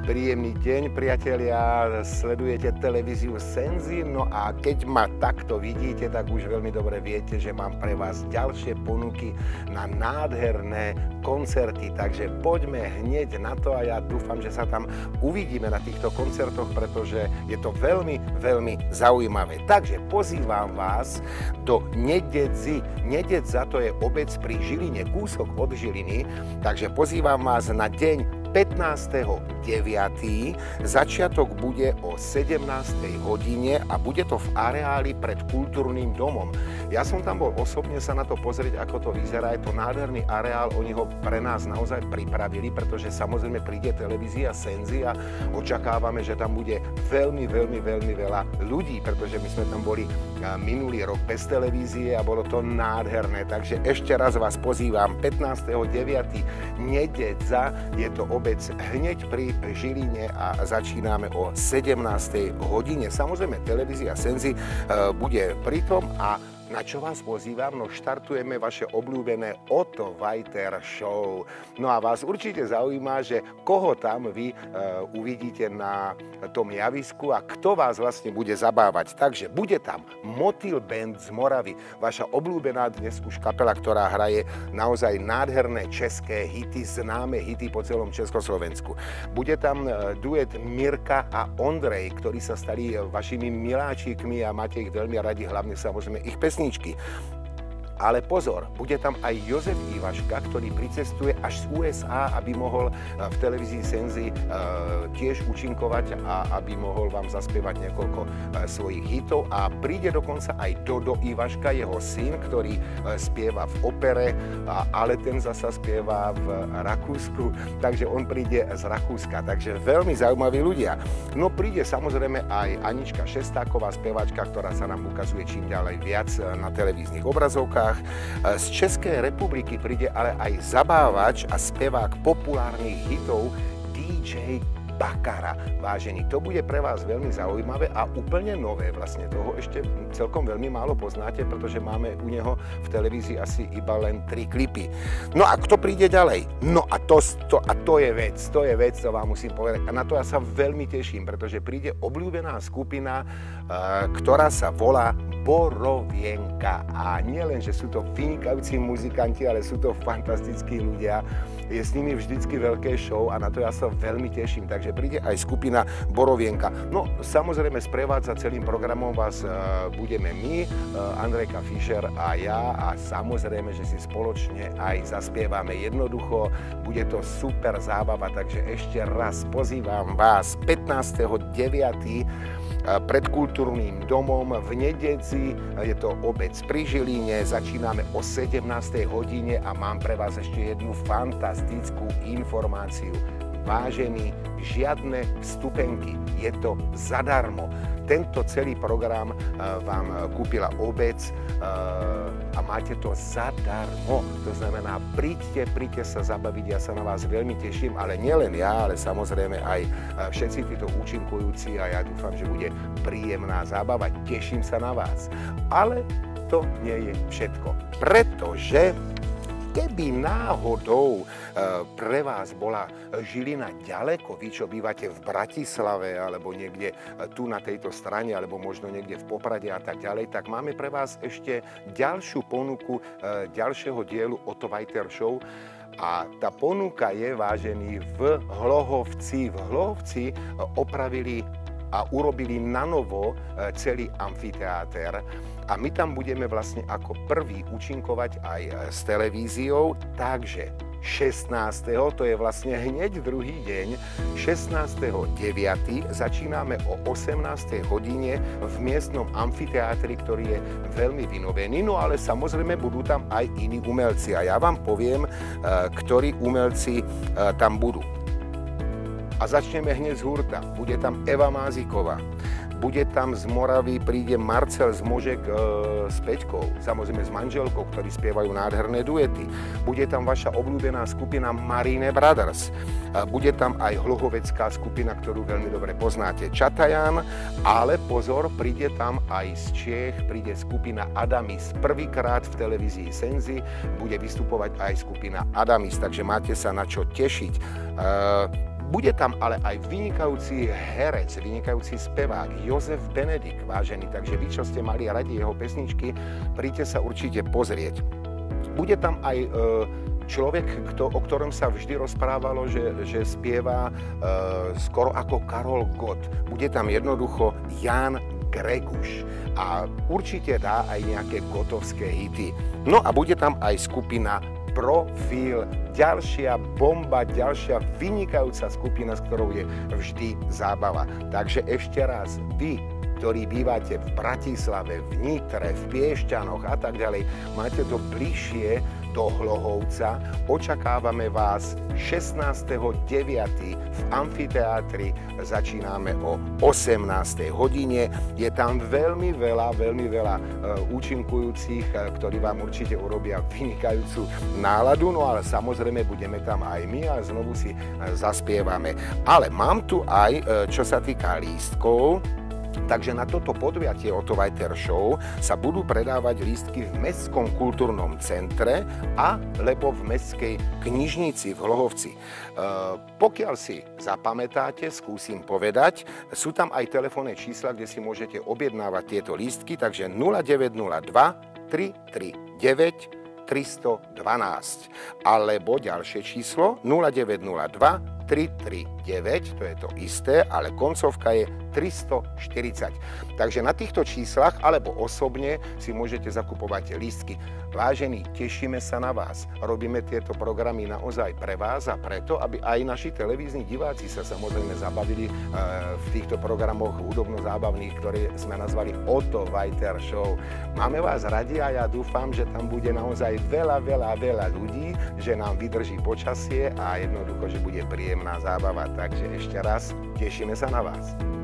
Príjemný deň, priatelia, sledujete televíziu Senzi, no a keď ma takto vidíte, tak už veľmi dobre viete, že mám pre vás ďalšie ponuky na nádherné koncerty, takže poďme hneď na to a ja dúfam, že sa tam uvidíme na týchto koncertoch, pretože je to veľmi, veľmi zaujímavé. Takže pozývam vás do Nededzi. Nededza to je obec pri Žiline, kúsok od Žiliny, takže pozývam vás na deň 15.9. Začiatok bude o 17. hodine a bude to v areáli pred kultúrnym domom. Ja som tam bol osobne sa na to pozrieť, ako to vyzerá. Je to nádherný areál, oni ho pre nás naozaj pripravili, pretože samozrejme príde televízia Senzi a očakávame, že tam bude veľmi veľa ľudí, pretože my sme tam boli minulý rok bez televízie a bolo to nádherné. Takže ešte raz vás pozývam 15.9. Nededza, je to obec hneď pri Žiline a začíname o 17. hodine. Samozrejme, televízia Senzi bude pritom a na čo vás pozývam? No štartujeme vaše obľúbené Otto Vajter Show. No a vás určite zaujíma, že koho tam vy uvidíte na tom javisku a kto vás vlastne bude zabávať. Takže bude tam Motýl Band z Moravy, vaša obľúbená dnes už kapela, ktorá hraje naozaj nádherné české hity, známe hity po celom Československu. Bude tam duet Mirka a Ondrej, ktorí sa stali vašimi miláčikmi a máte ich veľmi radi, hlavne samozrejme ich pesničky. Ale pozor, bude tam aj Jozef Ivaška, ktorý pricestuje až z USA, aby mohol v televízii Senzi tiež účinkovať a aby mohol vám zaspievať niekoľko svojich hitov. A príde dokonca aj Dodo Ivaška, jeho syn, ktorý spieva v opere, ale ten zasa spieva v Rakúsku, takže on príde z Rakúska. Takže veľmi zaujímaví ľudia. No príde samozrejme aj Anička Šestáková, speváčka, ktorá sa nám ukazuje čím ďalej viac na televíznych obrazovkách. Z Českej republiky príde ale aj zabávač a spevák populárnych hitov DJ Bakara. Vážení, to bude pre vás veľmi zaujímavé a úplne nové. Vlastne toho ešte celkom veľmi málo poznáte, pretože máme u neho v televízii asi iba len 3 klipy. No a kto príde ďalej? No a to je vec, to vám musím povedať. A na to ja sa veľmi teším, pretože príde obľúbená skupina, ktorá sa volá Borovienka. A nielen, že sú to vynikajúci muzikanti, ale sú to fantastickí ľudia. Je s nimi vždycky veľké show a na to ja sa veľmi teším. Takže príde aj skupina Borovienka. No, samozrejme, sprevádzať celým programom vás budeme my, Andrejka Fischer a ja a samozrejme, že si spoločne aj zaspievame. Jednoducho, bude to super zábava, takže ešte raz pozývam vás 15.9. pred kultúrnym domom v Nededzi, je to obec pri Žiline, začíname o 17. hodine a mám pre vás ešte jednu fantastickú informáciu. Vážení, žiadne vstupenky, je to zadarmo. Tento celý program vám kúpila obec a máte to zadarmo. To znamená, príďte sa zabaviť, ja sa na vás veľmi teším, ale nielen ja, ale samozrejme aj všetci títo účinkujúci a ja dúfam, že bude príjemná zábava. Teším sa na vás. Ale to nie je všetko, pretože keby náhodou pre vás bola Žilina ďaleko, vy čo bývate v Bratislave alebo niekde tu na tejto strane alebo možno niekde v Poprade a tak ďalej, tak máme pre vás ešte ďalšiu ponuku ďalšieho dielu Otto Vajter Show. A tá ponuka je, vážený, v Hlohovci. V Hlohovci opravili a urobili na novo celý amfiteáter. A my tam budeme vlastne ako prvý účinkovať aj s televíziou, takže 16. to je vlastne hneď druhý deň, 16.9. začíname o 18. hodine v miestnom amfiteátri, ktorý je veľmi vynovený, no ale samozrejme budú tam aj iní umelci a ja vám poviem, ktorí umelci tam budú. A začneme hneď z hurta. Bude tam Eva Máziková. Bude tam z Moravy, príde Marcel z Možek s Peťkou, samozrejme s manželkou, ktorí spievajú nádherné duety. Bude tam vaša obľúbená skupina Marine Brothers. Bude tam aj hlohovecká skupina, ktorú veľmi dobre poznáte, Čatajan, ale pozor, príde tam aj z Čiech, príde skupina Adamis. Prvýkrát v televízii Senzi bude vystupovať aj skupina Adamis, takže máte sa na čo tešiť. Bude tam ale aj vynikajúci herec, vynikajúci spevák Jozef Benedikt, vážený, takže vy, čo ste mali radi jeho pesničky, príďte sa určite pozrieť. Bude tam aj človek, o ktorom sa vždy rozprávalo, že spieva skoro ako Karol Gott. Bude tam jednoducho Ján Greguš a určite dá aj nejaké gotovské hity. No a bude tam aj skupina Profil, ďalšia bomba, ďalšia vynikajúca skupina, s ktorou je vždy zábava. Takže ešte raz, vy, ktorí bývate v Bratislave, v Nitre, v Piešťanoch a tak ďalej, máte to bližšie do Hlohovca. Očakávame vás 16.9. v amfiteátri. Začíname o 18. hodine. Je tam veľmi veľa účinkujúcich, ktorí vám určite urobia vynikajúcu náladu, no ale samozrejme budeme tam aj my a znovu si zaspievame. Ale mám tu aj, čo sa týka lístkov. Takže na toto podujatie Otto Walter Show sa budú predávať lístky v Mestskom kultúrnom centre alebo v Mestskej knižnici v Hlohovci. Pokiaľ si zapamätáte, skúsim povedať, sú tam aj telefónne čísla, kde si môžete objednávať tieto lístky, takže 0902 339 312 alebo ďalšie číslo 0902 339, to je to isté, ale koncovka je 340. Takže na týchto číslach alebo osobne si môžete zakupovať lístky. Vážení, tešíme sa na vás. Robíme tieto programy naozaj pre vás a preto, aby aj naši televízni diváci sa samozrejme zabavili v týchto programoch hudobno-zábavných, ktoré sme nazvali Otto Walter Show. Máme vás radi a ja dúfam, že tam bude naozaj veľa ľudí, že nám vydrží počasie a jednoducho, že bude príjemná zábava. Takže ešte raz, tešíme sa na vás.